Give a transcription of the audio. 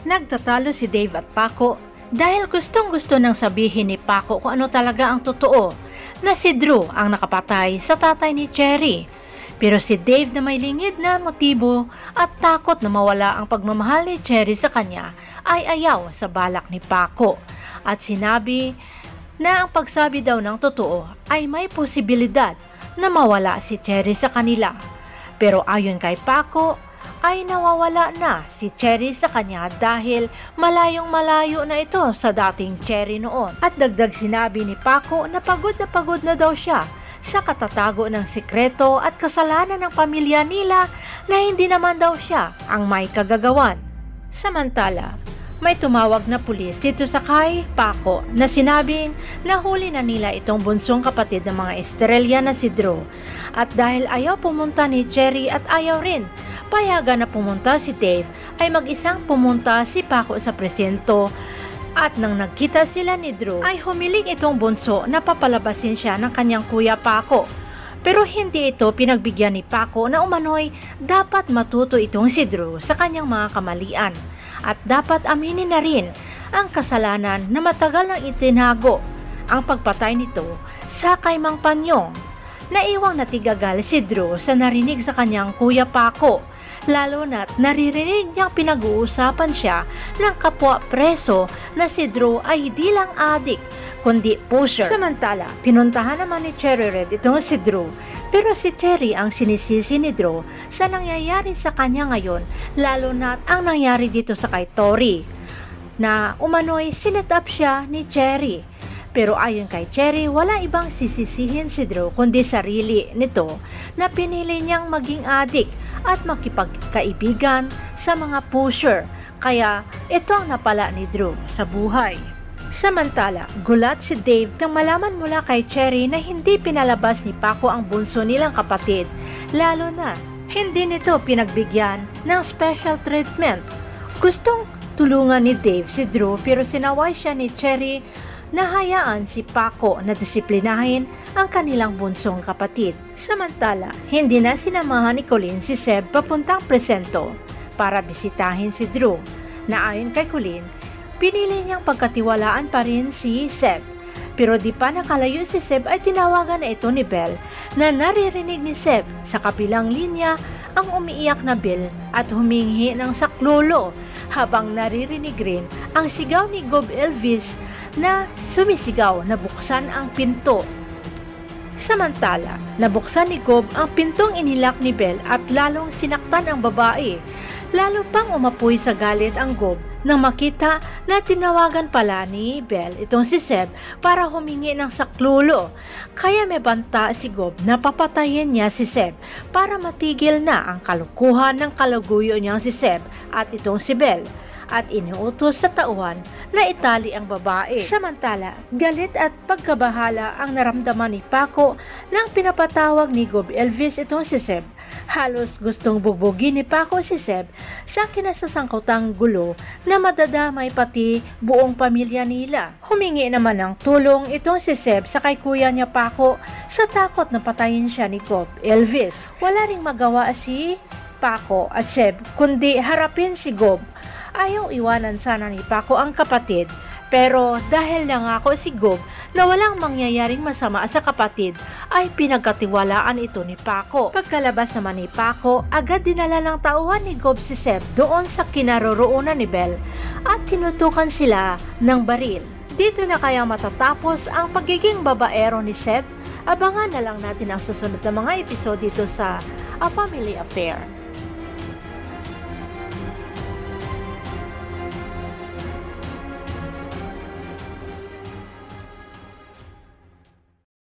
Nagtatalo si Dave at Paco dahil gustong-gusto nang sabihin ni Paco kung ano talaga ang totoo, na si Drew ang nakapatay sa tatay ni Cherry. Pero si Dave na may lingid na motibo at takot na mawala ang pagmamahal ni Cherry sa kanya ay ayaw sa balak ni Paco at sinabi na ang pagsabi daw ng totoo ay may posibilidad na mawala si Cherry sa kanila. Pero ayon kay Paco ay nawawala na si Cherry sa kanya dahil malayong malayo na ito sa dating Cherry noon. At dagdag sinabi ni Paco na pagod na daw siya sa katatago ng sikreto at kasalanan ng pamilya nila na hindi naman daw siya ang may kagagawan. Samantala, may tumawag na pulis dito sa kay Paco na sinabing nahuli na nila itong bunsong kapatid ng mga Estrella na si Drew. At dahil ayaw pumunta ni Cherry at ayaw rin payagan na pumunta si Dave, ay mag-isang pumunta si Paco sa presinto. At nang nagkita sila ni Drew ay humiling itong bunso na papalabasin siya ng kanyang kuya Paco. Pero hindi ito pinagbigyan ni Paco na umano'y dapat matuto itong si Drew sa kanyang mga kamalian at dapat aminin na rin ang kasalanan na matagal nang itinago ang pagpatay nito sa kay Mang Panyong. Naiwang natigagal si Drew sa narinig sa kanyang kuya Paco, lalo na't naririnig niyang pinag-uusapan siya ng kapwa preso na si Drew ay hindi lang adik kundi pusher. Samantala, pinuntahan naman ni Cherry Red itong si Drew, pero si Cherry ang sinisisi ni Drew sa nangyayari sa kanya ngayon, lalo na't ang nangyari dito sa kay Tori na umano'y sinet up siya ni Cherry. Pero ayon kay Cherry, wala ibang sisisihin si Drew kundi sarili nito na pinili niyang maging adik at makipagkaibigan sa mga pusher, kaya ito ang napala ni Drew sa buhay. Samantala, gulat si Dave nang malaman mula kay Cherry na hindi pinalabas ni Paco ang bunso nilang kapatid, lalo na hindi nito pinagbigyan ng special treatment. Gustong tulungan ni Dave si Drew pero sinaway siya ni Cherry na hayaan si Paco na disiplinahin ang kanilang bunsong kapatid. Samantala, hindi na sinamahan ni Colleen si Seb papuntang presento para bisitahin si Drew, na ayon kay Colleen, pinili niyang pagkatiwalaan pa rin si Seb. Pero di pa nakalayo si Seb ay tinawagan na ito ni Belle na naririnig ni Seb sa kabilang linya ang umiiyak na Belle at humingi ng saklolo, habang naririnig rin ang sigaw ni Gob Elvis na sumisigaw na buksan ang pinto. Samantala, nabuksan ni Gob ang pintong inilak ni Belle at lalong sinaktan ang babae. Lalo pang umapoy sa galit ang Gob nang makita na tinawagan pala ni Belle itong si Seb para humingi ng saklolo. Kaya may banta si Gob na papatayin niya si Seb para matigil na ang kalukuhan ng kalaguyo niyang si Seb at itong si Belle, at iniutos sa tauhan na itali ang babae. Samantala, galit at pagkabahala ang naramdaman ni Paco nang pinapatawag ni Gob Elvis itong si Seb. Halos gustong bugbugin ni Paco si Seb sa kinasasangkotang gulo na madadamay pati buong pamilya nila. Humingi naman ng tulong itong si Seb sa kay kuya niya Paco sa takot na patayin siya ni Gob Elvis. Wala ring magawa si Paco at Seb kundi harapin si Gob. Ayaw iwanan sana ni Paco ang kapatid, pero dahil nangako si Gob na walang mangyayaring masama sa kapatid ay pinagkatiwalaan ito ni Paco. Pagkalabas naman ni Paco, agad dinala ng tauhan ni Gob si Seb doon sa kinaroroonan ni Belle at tinutukan sila ng baril. Dito na kaya matatapos ang pagiging babaero ni Seb? Abangan na lang natin ang susunod na mga episode dito sa A Family Affair.